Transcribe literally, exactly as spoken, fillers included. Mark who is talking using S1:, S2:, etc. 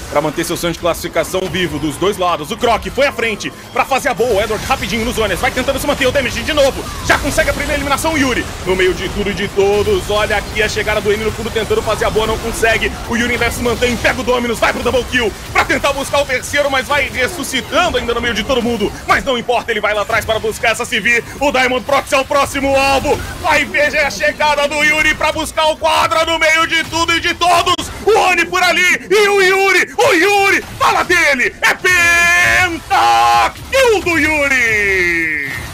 S1: pra manter seu sonho de classificação vivo dos dois lados. O Croc foi à frente pra fazer a boa. O Edward rapidinho nos zonas, vai tentando se manter. O damage de novo, já consegue a primeira eliminação. O Yuri no meio de tudo e de todos. Olha aqui a chegada do N no fundo, tentando fazer a boa, não consegue. O Yuri ainda se mantém, pega o Dominus, vai pro double kill pra tentar buscar o terceiro, mas vai ressuscitando ainda no meio de todo mundo. Mas não importa, ele vai lá atrás para buscar essa C V. O Diamond Proxy é o próximo alvo. Vai ver a chegada do Yuri pra buscar o quadra no meio de tudo e de todos. O Oni por ali e o Yuri, o Yuri, fala dele, é